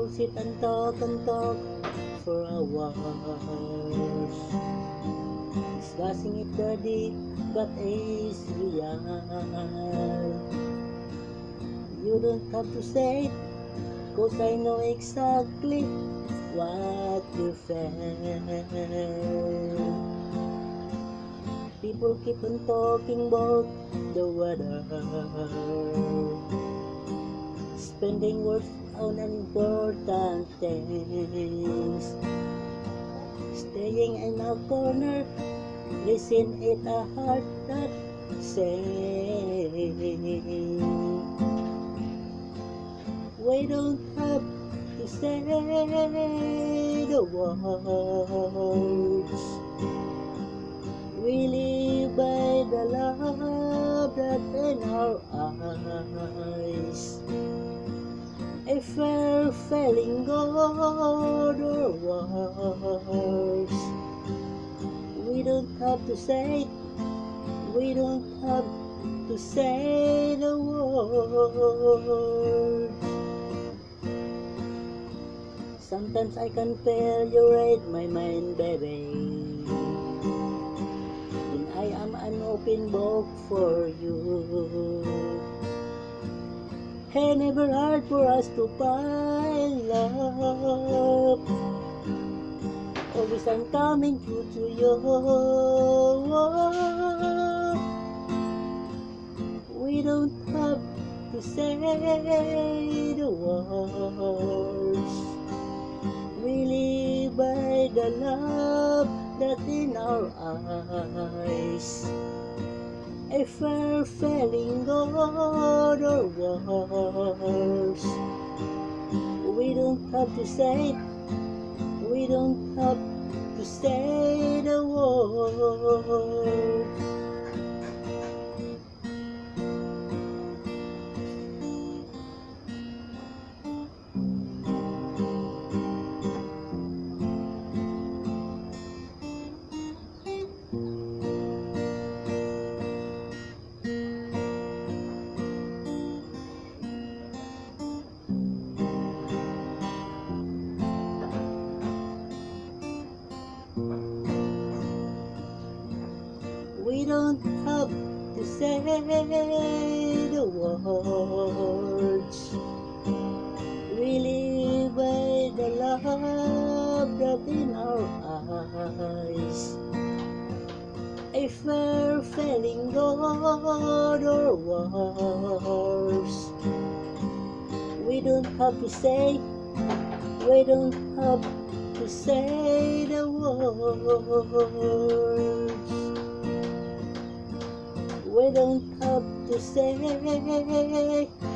People sit and talk for hours, discussing if the deep but is real. You don't have to say it, 'cause I know exactly what you felt. People keep on talking about the weather, spending words on important things, staying in a corner, listen it a heart that sings. We don't have to say the words. We live by the love that in our eyes. If we're failing God or worse, we don't have to say it. We don't have to say the words. Sometimes I can feel you read my mind, baby, and I am an open book for you. Hey, never hard for us to find love. Always I'm coming through to you. We don't have to say the words. We live by the love that in our eyes. If we're failing God or worse, we don't have to say it. We don't have to say the words. We don't have to say the words. We live by the love that in our eyes. If we're failing God or worse, we don't have to say, we don't have to say the words. We don't have to say